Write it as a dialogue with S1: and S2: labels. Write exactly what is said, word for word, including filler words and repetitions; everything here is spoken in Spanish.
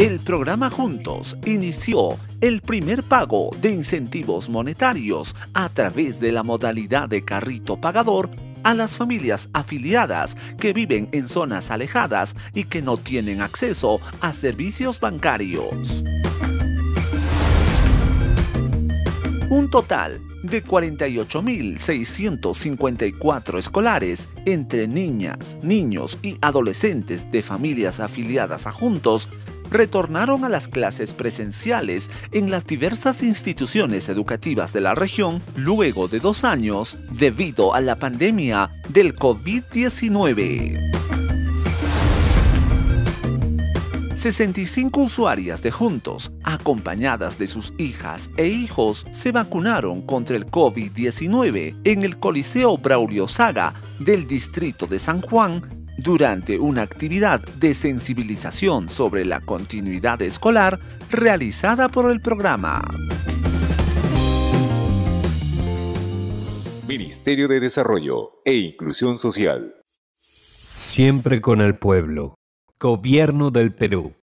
S1: el programa Juntos inició el primer pago de incentivos monetarios a través de la modalidad de carrito pagador a las familias afiliadas que viven en zonas alejadas y que no tienen acceso a servicios bancarios. Un total de cuarenta y ocho mil seiscientos cincuenta y cuatro escolares entre niñas, niños y adolescentes de familias afiliadas a Juntos retornaron a las clases presenciales en las diversas instituciones educativas de la región luego de dos años debido a la pandemia del COVID diecinueve. sesenta y cinco usuarias de Juntos, acompañadas de sus hijas e hijos, se vacunaron contra el COVID diecinueve en el Coliseo Braulio Saga del distrito de San Juan durante una actividad de sensibilización sobre la continuidad escolar realizada por el programa.
S2: Ministerio de Desarrollo e Inclusión Social.
S3: Siempre con el pueblo. Gobierno del Perú.